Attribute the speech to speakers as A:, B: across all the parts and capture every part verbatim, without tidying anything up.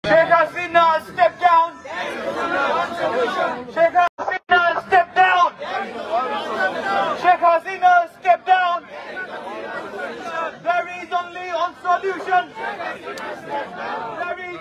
A: Sheikh Hasina, step down. Sheikh Hasina, step down. Sheikh Hasina, step down. There is only one solution. There is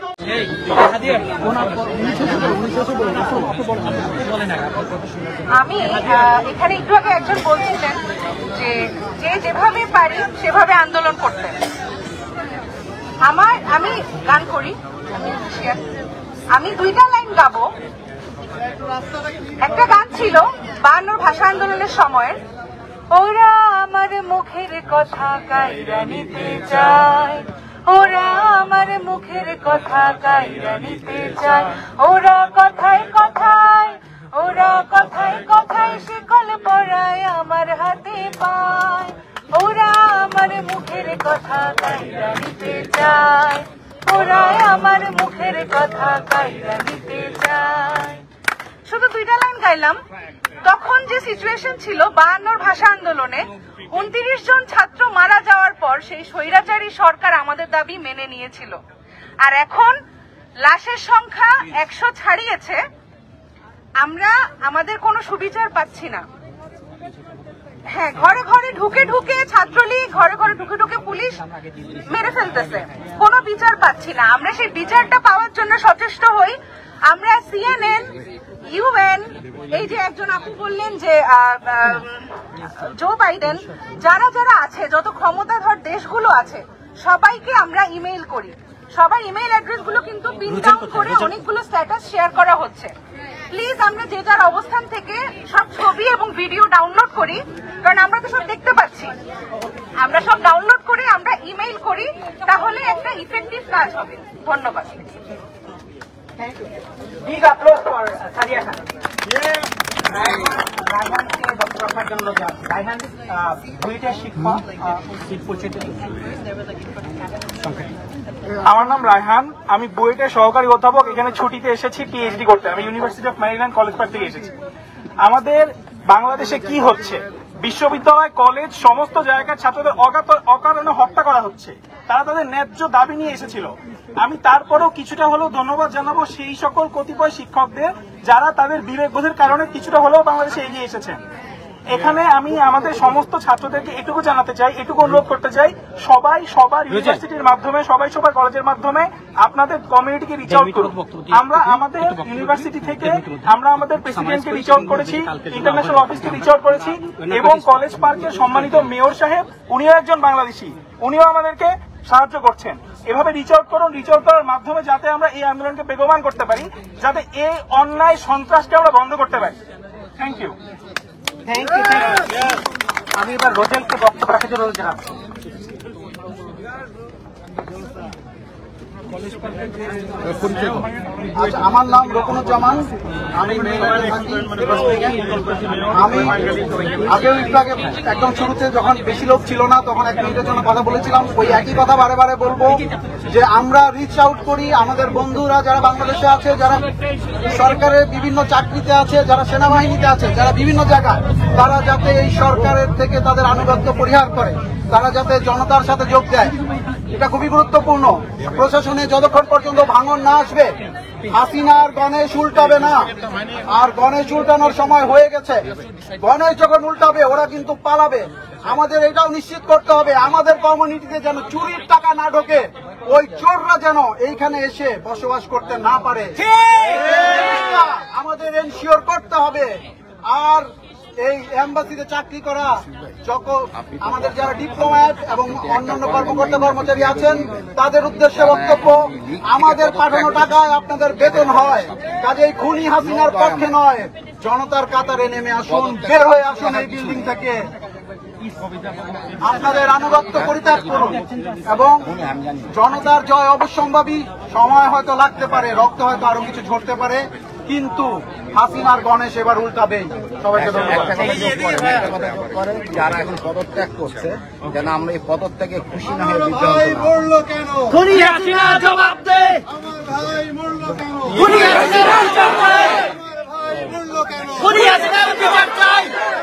B: আমি এখানে একটু আগে একজন বলছিলেন যে যে যেভাবে পারি সেভাবে আন্দোলন করতে। আমার আমি গান করি, আমি দুইটা লাইন গাবো। একটা গান ছিল বায়ান্নর ভাষা আন্দোলনের সময়ের, ওরা আমার মুখের কথা কাইরা নিতে চায়, ওরা আমার মুখের কথা কাইরা নিতে চায়, ওরা কথায় কথায় ওরা কথায় কথায় শিকল পরায় আমার হাতে পায়, ওরা আমার মুখের কথা কাইরা নিতে চায়, ওরা আমার মুখের কথা কাইরা নিতে চায়। শুধু দুইটা লাইন গাইলাম। তখন যে সিচুয়েশন ছিল বায়ান্নর ভাষা আন্দোলনে উনত্রিশ জন ছাত্র মারা যাওয়ার পর সেই স্বৈরাচারী সরকার আমাদের দাবি মেনে নিয়েছিল, আর এখন লাশের সংখ্যা একশো ছাড়িয়েছে, আমরা আমাদের কোনো সুবিচার পাচ্ছি না। হ্যাঁ, ঘরে ঘরে ঢুকে ঢুকে ছাত্রলীগ, ঘরে ঘরে ঢুকে ঢুকে পুলিশ মেরে ফেলতেছে, কোনো বিচার পাচ্ছি না। আমরা সেই বিচারটা পাওয়ার জন্য সচেষ্ট হই। আমরা সিএনএন, ইউএন, এই যে একজন আপু বললেন যে জো বাইডেন, যারা যারা আছে, যত ক্ষমতাধর দেশগুলো আছে, সবাইকে আমরা ইমেইল করি। সবার ইমেইল অ্যাড্রেস গুলো কিন্তু প্রিন্ট আউট করে অনেকগুলো স্ট্যাটাস শেয়ার করা হচ্ছে। প্লিজ আমরা যে যার অবস্থান থেকে সব ছবি এবং ভিডিও ডাউনলোড করি, কারণ আমরা তো সব দেখতে পাচ্ছি। আমরা সব ডাউনলোড করে আমরা ইমেইল করি, তাহলে একটা ইফেক্টিভ কাজ হবে। ধন্যবাদ।
C: Big applause for Sadia Khan. রায়হানকে বক্তব্য রাখার জন্য যান। রায়হান বুয়েটের শিক্ষক।
D: আমার নাম রায়হান, আমি বুয়েটের সহকারী অধ্যাপক। এখানে ছুটিতে এসেছি পিএইচডি করতে। আমি university of Maryland College Park থেকে এসেছি। আমাদের বাংলাদেশে কি হচ্ছে, বিশ্ববিদ্যালয়, কলেজ, সমস্ত জায়গার ছাত্রদের অকারণে হত্যা করা হচ্ছে। তারা তাদের ন্যায্য দাবি নিয়ে এসেছিল। আমি তারপরেও কিছুটা হলেও ধন্যবাদ জানাবো সেই সকল কতিপয় শিক্ষকদের যারা তাদের বিবেকবোধের কারণে কিছুটা হলেও বাংলাদেশে এগিয়ে এসেছেন। এখানে আমি আমাদের সমস্ত ছাত্রদেরকে এটুকু জানাতে চাই, এটুকু অনুরোধ করতে চাই, সবাই সবার ইউনিভার্সিটির মাধ্যমে, সবাই সবার কলেজের মাধ্যমে আপনাদের কমিউনিটিকে রিচ আউট করুন। আমরা আমাদের ইউনিভার্সিটি থেকে আমরা আমাদের প্রেসিডেন্টকে রিচ আউট করেছি, ইন্টারন্যাশনাল অফিসকে রিচ আউট করেছি, এবং কলেজ পার্কের সম্মানিত মেয়র সাহেব, উনিও একজন বাংলাদেশি, উনিও আমাদেরকে সাহায্য করছেন। এভাবে রিচ আউট করুন। রিচ আউট করার মাধ্যমে যাতে আমরা এই আন্দোলনকে বেগবান করতে পারি, যাতে এই অন্যায় সন্ত্রাসকে আমরা বন্ধ করতে পারি। Thank you.
C: Thank you. আমি এবার রোজেলকে বক্তব্য রাখার জন্য জানাচ্ছি।
E: আচ্ছা, আমার নাম রকুনুজ্জামান, আমি আমি আগেও একটু আগে একদম শুরুতে যখন বেশি লোক ছিল না তখন এক মিনিটের জন্য কথা বলেছিলাম। ওই একই কথা বারে বারে বলবো যে আমরা রিচ আউট করি আমাদের বন্ধুরা যারা বাংলাদেশে আছে, যারা সরকারের বিভিন্ন চাকরিতে আছে, যারা সেনাবাহিনীতে আছে, যারা বিভিন্ন জায়গায়, তারা যাতে এই সরকারের থেকে তাদের আনুগত্য পরিহার করে, তারা যাতে জনতার সাথে যোগ দেয়, এটা খুবই গুরুত্বপূর্ণ। প্রশাসনে যতক্ষণ পর্যন্ত ভাঙন না আসবে, হাসিনার গণেশ উল্টাবে না। আর গণেশ উল্টানোর সময় হয়ে গেছে। গণেশ যখন উল্টাবে ওরা কিন্তু পালাবে। আমাদের এটাও নিশ্চিত করতে হবে আমাদের কমিউনিটিতে যেন চুরির টাকা না ঢোকে, ওই চোররা যেন এইখানে এসে বসবাস করতে না পারে, আমাদের এনশিওর করতে হবে। আর এই এম্বাসিতে চাকরি করা যখন আমাদের যারা ডিপ্লোম্যাট এবং অন্যান্য কর্মকর্তা কর্মচারী আছেন, তাদের উদ্দেশ্যে বক্তব্য, আমাদের পাঠানো টাকায় আপনাদের বেতন হয়, কাজেই খুনি হাসিনার পক্ষে নয়। জনতার কাতারে নেমে আসুন, বের হয়ে আসুন এই বিল্ডিং থেকে, আপনাদের আনুগত্য পরিত্যাগ করুন, এবং জনতার জয় অবশ্যম্ভাবী। সময় হয়তো লাগতে পারে, রক্ত হয়তো আরো কিছু ঝরতে পারে, কিন্তু হাসিনার গণেশ এবার উল্টাবেই। সবাইকে
F: যারা এখন পদত্যাগ করছে, যেন আমরা এই পদত্যাগে খুশি না হয়ে
C: জবাব দে, বিচার চাই,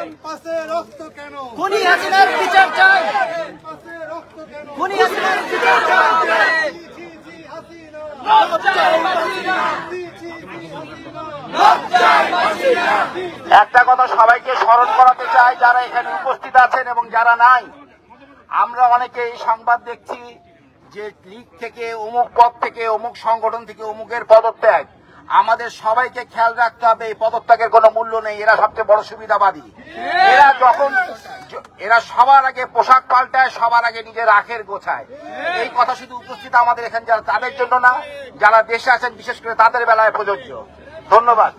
C: খুনি হাসিনার বিচার চাই, খুনি হাসিনার বিচার চাই।
F: একটা কথা সবাইকে স্মরণ করাতে চাই, যারা এখানে উপস্থিত আছেন এবং যারা নাই, আমরা অনেকে এই সংবাদ দেখছি যে লীগ থেকে অমুক পদ থেকে অমুক সংগঠন থেকে অমুকের পদত্যাগ। আমাদের সবাইকে খেয়াল রাখতে হবে এই পদত্যাগের কোনো মূল্য নেই। এরা সবচেয়ে বড় সুবিধাবাদী। এরা যখন এরা সবার আগে পোশাক পাল্টায়, সবার আগে নিজের আখের গোছায়। এই কথা শুধু উপস্থিত আমাদের এখানে যারা তাদের জন্য না, যারা দেশে আছেন বিশেষ করে তাদের বেলায় প্রযোজ্য। ধন্যবাদ।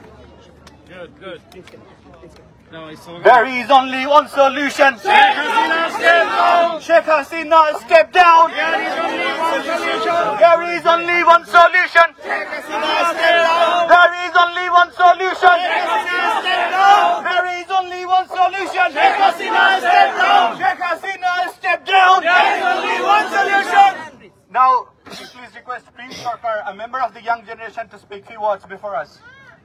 A: There is only one solution. Sheikh Hasina step down. Sheikh Hasina step down. There is only one solution. There is only one solution. Sheikh Hasina step down. There is only one solution. Sheikh Hasina step down. There is only one solution. Sheikh Hasina step down. Sheikh Hasina step down. There is only one solution. Now, please request Prince Sarkar, a member of the young generation, to speak few words before us.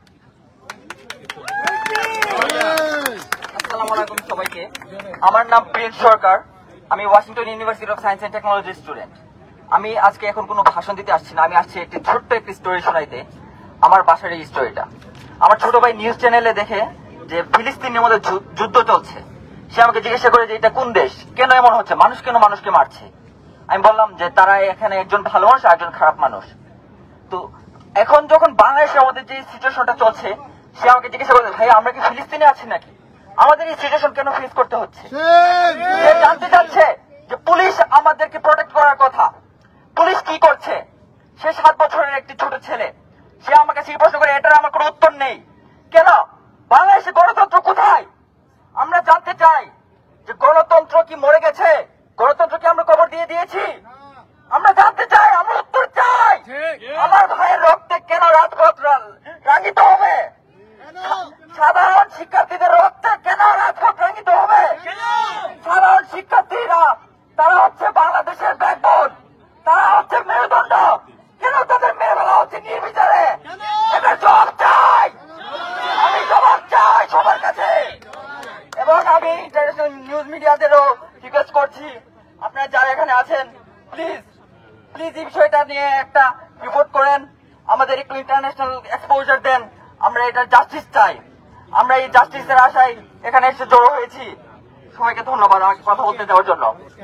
G: আসসালামু আলাইকুম সবাইকে। আমার নাম Prince Sarkar. আমি Washington University of Science and Technology student. আমি আজকে এখন কোনো ভাষণ দিতে আসছি না, আমি আসছি একটি ছোট্ট একটি স্টোরি শোনাইতে। আমার বাসার এই স্টোরিটা আমার ছোট ভাই নিউজ চ্যানেলে দেখে যে ফিলিস্তিনের মধ্যে যুদ্ধ চলছে। সে আমাকে জিজ্ঞাসা করে যে এটা কোন দেশ, কেন এমন হচ্ছে, মানুষ কেন মানুষকে মারছে। আমি বললাম যে তারা এখানে একজন ভালো মানুষ আর একজন খারাপ মানুষ। তো এখন যখন বাংলাদেশের আমাদের যে সিচুয়েশনটা চলছে, সে আমাকে জিজ্ঞাসা করছে ভাই আমরা কি ফিলিস্তিনে আছি নাকি, আমাদের এই সিচুয়েশন কেন ফেস করতে হচ্ছে। সে জানতে চাচ্ছে যে পুলিশ আমাদেরকে প্রোটেক্ট করার কথা, পুলিশ কি করছে। সে সাত বছরের একটি ছোট ছেলে, সে আমাকে সেই প্রশ্ন করে, এটার আমার কোনো উত্তর নেই। কেন বাংলাদেশে গণতন্ত্র কোথায়? আমরা জানতে চাই যে গণতন্ত্র কি মরে গেছে, গণতন্ত্র কি আমরা কবর দিয়ে দিয়েছি? আমরা জানতে চাই, আমরা উত্তর চাই। আমার ভাইয়ের রক্তে কেন রাজপথ রাঙিত হবে? সাধারণ শিক্ষার্থীদের রক্তে কেন রাজপথ রাঙিত হবে? সাধারণ শিক্ষার্থীরা তারা হচ্ছে বাংলাদেশের ব্যাকবোন, তারা হচ্ছে মেরুদণ্ড, কেন তাদের মেরে ফেলা হচ্ছে নির্বিচারে? এটার জবাব চাই, আমি জবাব চাই সবার কাছে। এবং আমি ইন্টারন্যাশনাল নিউজ মিডিয়াদেরও রিকোয়েস্ট করছি, আপনারা যারা এখানে আছেন প্লিজ প্লিজ এই বিষয়টা নিয়ে একটা রিপোর্ট করেন, আমাদের একটু ইন্টারন্যাশনাল এক্সপোজার দেন। আমরা এটা জাস্টিস চাই, আমরা এই জাস্টিসের আশায় এখানে এসে জড়ো হয়েছি। সবাইকে ধন্যবাদ আমাকে কথা বলতে দেওয়ার জন্য।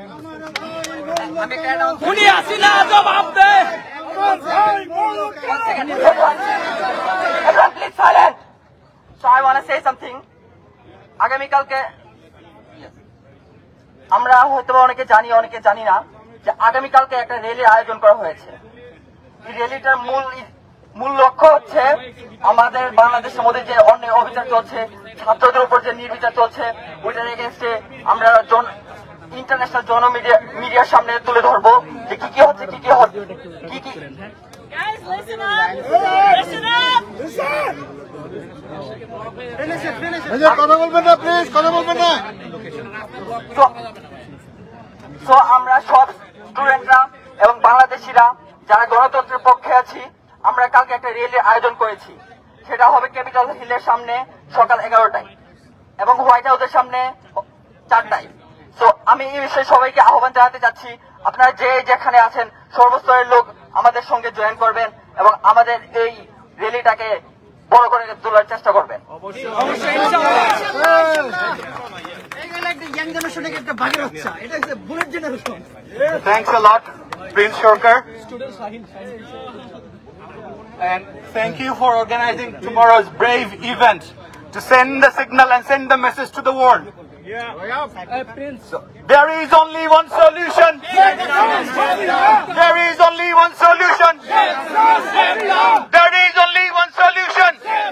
G: আগামীকালকে আমরা হয়তো অনেকে জানি অনেকে জানি না যে আগামীকালকে একটা র্যালির আয়োজন করা হয়েছে। এই র্যালিটার মূল মূল লক্ষ্য হচ্ছে আমাদের বাংলাদেশের মধ্যে যে অন্যায় অবিচার চলছে, ছাত্রদের উপর যে নির্বিচার চলছে, ওইটার এগেইনস্টে আমরা ইন্টারন্যাশনাল জন মিডিয়া মিডিয়ার সামনে তুলে ধরবো যে কি কি হচ্ছে, কি কি হচ্ছে, কি কি
E: কথা বলবেন না প্লিজ, কথা বলবেন না।
G: তো আমরা সব স্টুডেন্টরা এবং বাংলাদেশিরা যারা গণতন্ত্রের পক্ষে আছি, আমরা কালকে একটা র্যালির আয়োজন করেছি। সেটা হবে ক্যাপিটাল হিলের সামনে সকাল এগারোটায় এবং হোয়াইট হাউসের সামনে চারটায়। তো আমি এই বিষয়ে সবাইকে আহ্বান জানাতে চাচ্ছি, আপনারা যে যেখানে আছেন সর্বস্তরের লোক আমাদের সঙ্গে জয়েন করবেন এবং আমাদের এই র্যালিটাকে বড় করে তোলার চেষ্টা করবেন।
A: Thanks a lot, Prince Sarkar. And thank you for organizing tomorrow's brave event to send the signal and send the message to the world. So, there is only one solution. There is only one solution. There is only one solution.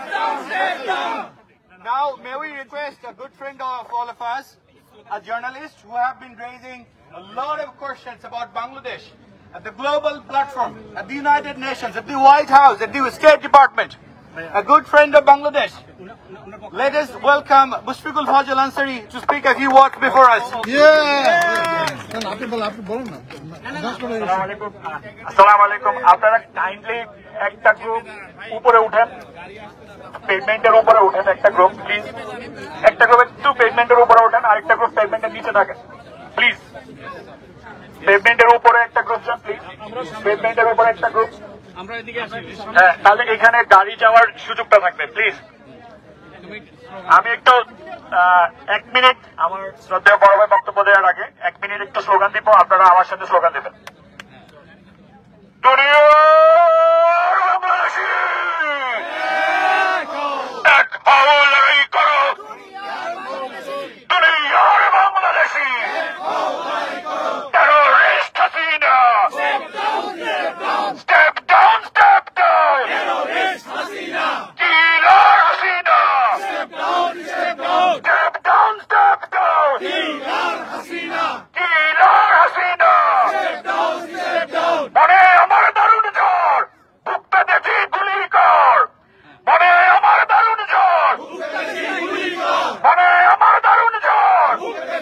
A: Now, may we request a good friend of all of us, a journalist who have been raising a lot of questions about Bangladesh at the global platform, at the United Nations, at the White House, at the State Department, a good friend of Bangladesh. Let us welcome Mushfiqul Fazil Ansari to speak a few words before us.
D: আসসালামু আলাইকুম। আপনারা kindly একটা group উপরে উঠেন, পেভমেন্টের উপরে উঠেন একটা group please. একটা গ্রুপ একটু পেভমেন্টের উপরে উঠেন, আরেকটা গ্রুপ পেভমেন্টের নিচে থাকেন প্লিজ। পেভমেন্টের উপরে একটা গ্রুপ যান প্লিজ, পেভমেন্টের উপরে একটা গ্রুপ।
A: হ্যাঁ, তাহলে এখানে দাঁড়িয়ে যাওয়ার সুযোগটা থাকবে প্লিজ। আমি একটু এক মিনিট আমার শ্রদ্ধেয় বড় ভাই বক্তব্য দেওয়ার আগে এক মিনিট একটু স্লোগান দিব, আপনারা আমার সাথে স্লোগান দেবেন। এক হও, লড়াই করো, দুনিয়ার Bangladeshi terrorist Hasina, step down, step down, killer Hasina, step down, step down, killer Hasina, মনে আমার দারুণ ঝড়, বুকটা দেখি গুলি কর, মনে আমার দারুণ ঝড়, মনে আমার দারুণ ঝড়।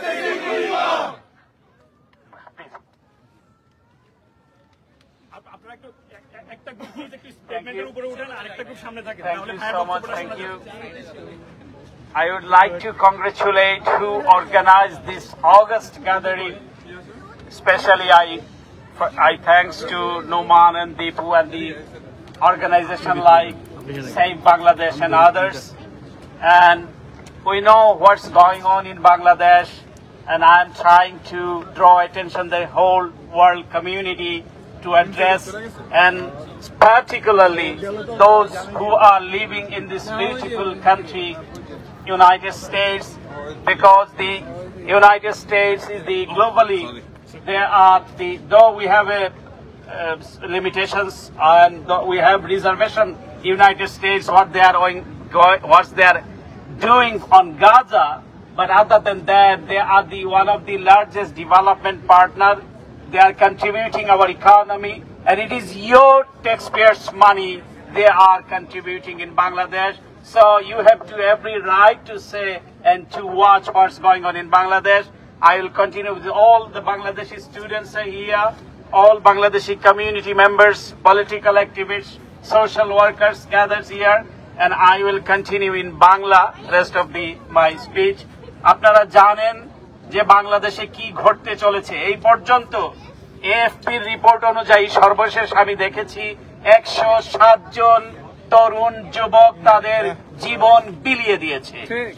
C: Thank you so much. Thank you. I would like to congratulate who organized this August gathering. Especially I, I thanks to Noman and Deepu and the organization like Save Bangladesh and others. And we know what's going on in Bangladesh, and I'm trying to draw attention the whole world community to address, and particularly those who are living in this beautiful country, United States, because the United States is the globally, there are the, though we have a uh, limitations and though we have reservation, United States, what they are going, what they are doing on Gaza, but other than that, they are the one of the largest development partner. They are contributing our economy, and it is your taxpayers' money they are contributing in Bangladesh. So you have to every right to say and to watch what's going on in Bangladesh. I will continue with all the Bangladeshi students are here, all Bangladeshi community members, political activists, social workers gathered here, and I will continue in Bangla rest of the my speech. আপনারা জানেন যে বাংলাদেশে কি ঘটতে চলেছে। এই পর্যন্ত এএফপির report অনুযায়ী সর্বশেষ আমি দেখেছি একশো সাত জন তরুণ যুবক তাদের জীবন বিলিয়ে দিয়েছে,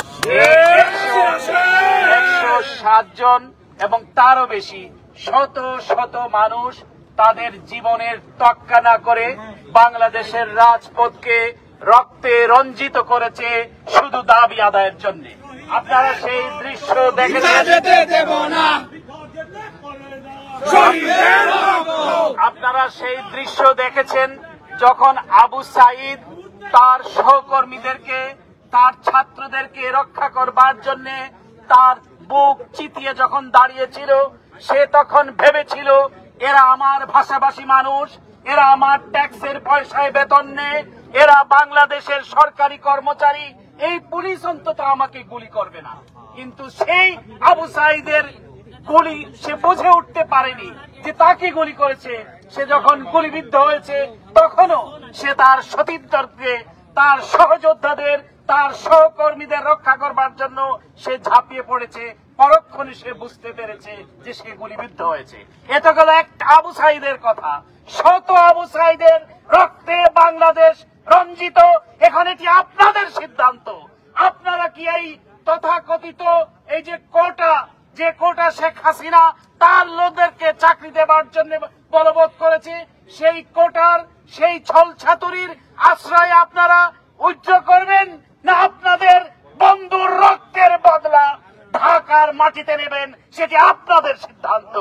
C: একশো সাত জন, এবং তারও বেশি শত শত মানুষ তাদের জীবনের তোয়াক্কা না করে বাংলাদেশের রাজপথকে রক্তে রঞ্জিত করেছে শুধু দাবি আদায়ের জন্য। আপনারা সেই দৃশ্য দেখেছেন, আপনারা সেই দৃশ্য দেখেছেন যখন আবু সাইদ তার সহকর্মীদেরকে, তার ছাত্রদেরকে রক্ষা করবার জন্য তার বুক চিতিয়ে যখন দাঁড়িয়েছিল, সে তখন ভেবেছিল এরা আমার ভাষাভাষী মানুষ, এরা আমার ট্যাক্সের পয়সায় বেতন নেয়, এরা বাংলাদেশের সরকারি কর্মচারী, এই পুলিশ অন্তত আমাকে গুলি করবে না। কিন্তু সেই আবু সাইদের গুলি সে বুঝে উঠতে পারেনি যে তাকে গুলি করেছে। সে যখন গুলিবিদ্ধ হয়েছে তখনও সে তার সতীর্থকে, তার সহযোদ্ধাদের, তার সহকর্মীদের রক্ষা করবার জন্য সে ঝাঁপিয়ে পড়েছে। পরক্ষণে সে বুঝতে পেরেছে যে সে গুলিবিদ্ধ হয়েছে। এটা গেল একটা আবু সাইদের কথা। শত আবু সাইদের রক্তে বাংলাদেশ রঞ্জিত। এখন এটি আপনাদের সিদ্ধান্ত। আপনারা কি এই তথাকথিত এই যে কোটা, যে কোটা শেখ হাসিনা তার লোকদেরকে চাকরি দেবার জন্য বলবৎ করেছে, সেই কোটার সেই ছল ছাতুরির আশ্রয় আপনারা উজ্জ্ব করবেন, না আপনাদের বন্ধুর রক্তের বদলা ঢাকার মাটিতে নেবেন, সেটি আপনাদের সিদ্ধান্ত।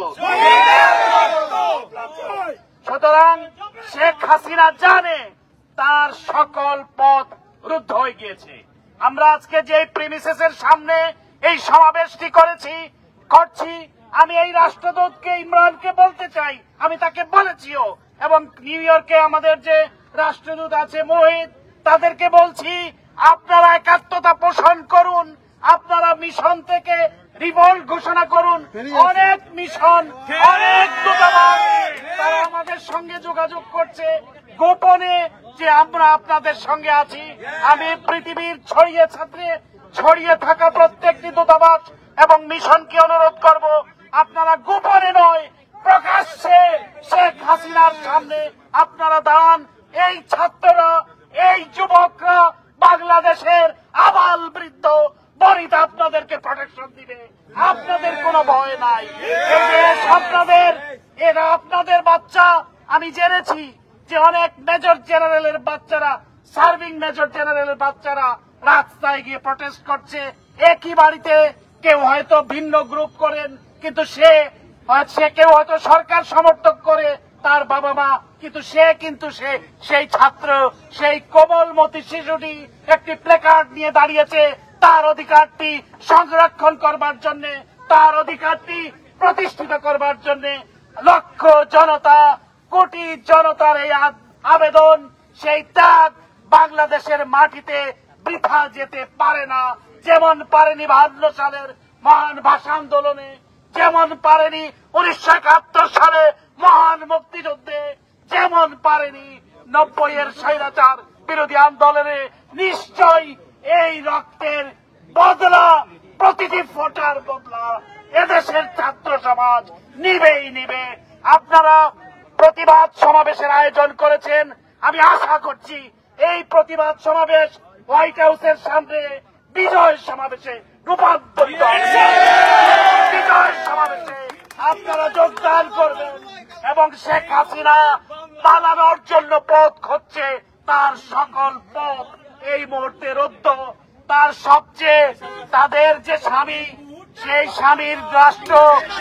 C: সুতরাং শেখ হাসিনা জানে তার সকল পথ রুদ্ধ হয়ে গিয়েছে। আমরা আজকে যে প্রিমিসেসের সামনে এই সমাবেশটি করেছি করছি আমি এই রাষ্ট্রদূতকে, ইমরানকে বলতে চাই, আমি তাকে বলেছিও, এবং নিউ ইয়র্কে আমাদের যে রাষ্ট্রদূত আছে মোহিত, তাদেরকে বলছি আপনারা একাত্মতা পোষণ করুন, আপনারা মিশন থেকে রিভল্ট ঘোষণা করুন। অনেক মিশন, অনেক দূতাবাস তারা আমাদের সঙ্গে যোগাযোগ করছে গোপনে যে আমরা আপনাদের সঙ্গে আছি। আমি পৃথিবীর ছড়িয়ে ছাত্রে ছড়িয়ে থাকা প্রত্যেকটি দূতাবাস এবং মিশনকে অনুরোধ করব, আপনারা গোপনে নয় প্রকাশ্যে শেখ হাসিনার সামনে আপনারা দাঁড়ান। এই ছাত্ররা, এই যুবকরা, বাংলাদেশের আবাল বৃদ্ধ বনিতা আপনাদেরকে প্রোটেকশন দিবে। আপনাদের কোনো ভয় নাই। এই দেশ আপনাদের, এরা আপনাদের বাচ্চা। আমি জেনেছি যে অনেক মেজর জেনারেলের বাচ্চারা, সার্ভিং মেজর জেনারেলের বাচ্চারা রাস্তায় গিয়ে প্রটেস্ট করছে। একই বাড়িতে কেউ হয়তো ভিন্ন গ্রুপ করেন, কিন্তু সে সে কেউ হয়তো সরকার সমর্থক করে তার বাবা মা, কিন্তু সে কিন্তু সে সেই ছাত্র, সেই কোমলমতি শিশুটি একটি প্লেকার্ড নিয়ে দাঁড়িয়েছে তার অধিকারটি সংরক্ষণ করবার জন্য, তার অধিকারটি প্রতিষ্ঠিত করবার জন্য। লক্ষ জনতা, কোটি জনতার এই আবেদন, সেই ত্যাগ বাংলাদেশের মাটিতে বৃথা যেতে পারে না। যেমন পারেনি বাহান্ন সালের মহান ভাষা আন্দোলনে, যেমন পারেনি উনিশশো একাত্তর সালে মহান মুক্তিযুদ্ধে, যেমন পারেনি নব্বই এর স্বৈরাচার বিরোধী আন্দোলনে। নিশ্চয়ই এই রক্তের বদলা, প্রতিটি ফোটার বদলা এদেশের ছাত্র সমাজ নিবেই নিবে। আপনারা প্রতিবাদ সমাবেশের আয়োজন করেছেন। আমি আশা করছি এই প্রতিবাদ সমাবেশ হোয়াইট হাউসের সামনে বিজয় সমাবেশে রূপান্তরিত হবে। বিজয় সমাবেশে আপনারা যোগদান করবেন এবং শেখ হাসিনা পালানোর জন্য পথ খুঁজছে, তার সকল পথ এই মুহূর্তে রুদ্ধ। তার সবচেয়ে, তাদের যে স্বামী, সেই স্বামীর রাষ্ট্র,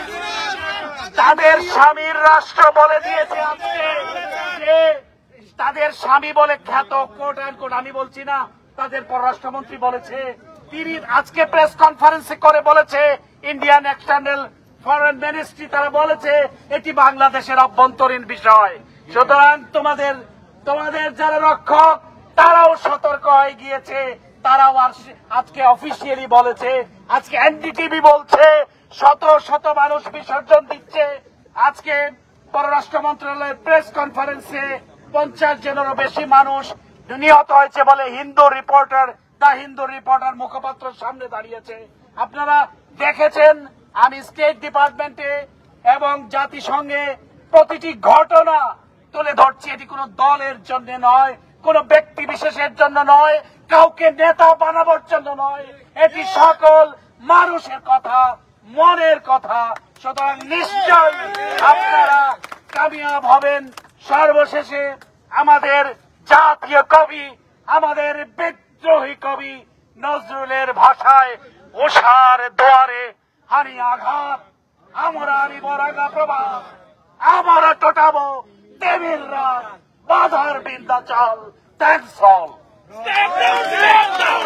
C: তাদের স্বামীর রাষ্ট্র বলে দিয়েছে আজকে যে তাদের স্বামী বলে খ্যাত, কোট অ্যান্ড কোট, আমি বলছি না, তাদের পররাষ্ট্রমন্ত্রী বলেছে, তিনি আজকে প্রেস কনফারেন্সে করে বলেছে, ইন্ডিয়ান এক্সটার্নাল ফরেন মিনিস্ট্রি তারা বলেছে এটি বাংলাদেশের অভ্যন্তরীণ বিষয়। সুতরাং তোমাদের তোমাদের যারা রক্ষক তারাও সতর্ক হয়ে গিয়েছে, তারাও আজকে অফিসিয়ালি বলেছে, আজকে এনডিটিভি বলছে শত শত মানুষ বিসর্জন দিচ্ছে। আজকে পররাষ্ট্র মন্ত্রণালয়ের প্রেস কনফারেন্সে পঞ্চাশ জনেরও বেশি মানুষ নিহত হয়েছে বলে Hindu reporter, the Hindu reporter মুখপাত্রের সামনে দাঁড়িয়েছে। আপনারা দেখেছেন আমি স্টেট ডিপার্টমেন্টে এবং জাতিসংঘে প্রতিটি ঘটনা তুলে ধরছি। এটি কোনো দলের জন্য নয়, কোন ব্যক্তি বিশেষের জন্য নয়, কাউকে নেতা বানাবার জন্য নয়, এটি সকল মানুষের কথা, মনের কথা। সুতরাং নিশ্চয় আপনারা কামিয়াব হবেন। সর্বশেষে আমাদের জাতীয় কবি, আমাদের বিদ্রোহী কবি নজরুলের ভাষায়, ওষার দোয়ারে হানি আঘাত, আমরা বরাগা প্রভাত, আমরা টোটাবো দেবীর রাত, বাধার বিন্দাচল। Thanks all. Step down, step down!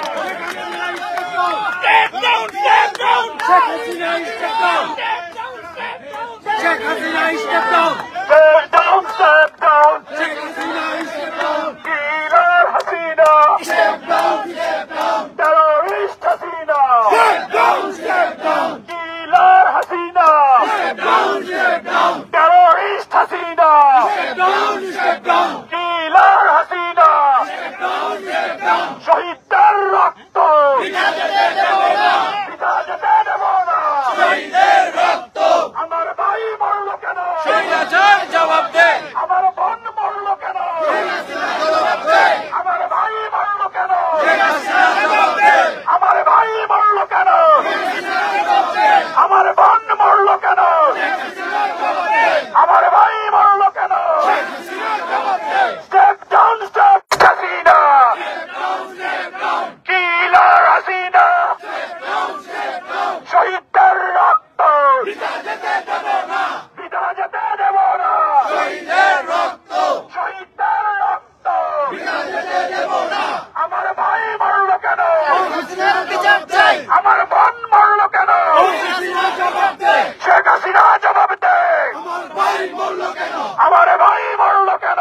C: Step down, step down! Check Hasina, step down! Step down, step down! Check Hasina, step down! Step down, step down! Check Hasina, step down! Killer Hasina! Step down, step down! Terrorist Hasina! Step down, step down! Killer Hasina! Step down, step down! Terrorist Hasina! Step down, step down! Killer Hasina! Step down, step down! শহীদদের রক্ত বৃথা যেতে দেব না, বৃথা যেতে দেব না। শহীদদের রক্ত, আমার ভাই মরলো কেন? স্বৈরাচার জবাব দে। আমার বোন মরলো কেন? জবাব দে। আমার ভাই মরলো কেন? জবাব দে। আমার ভাই মরলো কেন? জবাব দে। আমার বোন মরলো কেন? জবাব দে। আমার ভাই মরলো কেন? জবাব দে। Step down, step Hasina! Step down, step down! Killer Hasina! Step down, step down! শহীদদের রক্ত বৃথা যেতে দেব না, বৃথা যেতে দেব না। শহীদের রক্ত, শহীদদের রক্ত বৃথা যেতে দেব না। আমার ভাই মরলো কেন? হাসিনার বিচার চাই। আমার বোন মরলো কেন? হাসিনা জবাব দে। শেখ হাসিনা জবাব দে। আমার ভাই মরলো কেন? আমার ভাই মরলো কেন?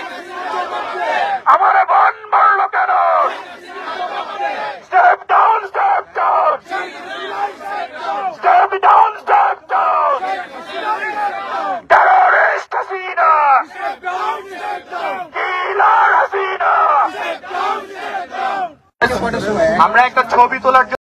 C: আমার বোন মরলো কেন? Step down, step down! Step down, step down! Terrorist Hasina! Killer Hasina! আমরা একটা ছবি তোলার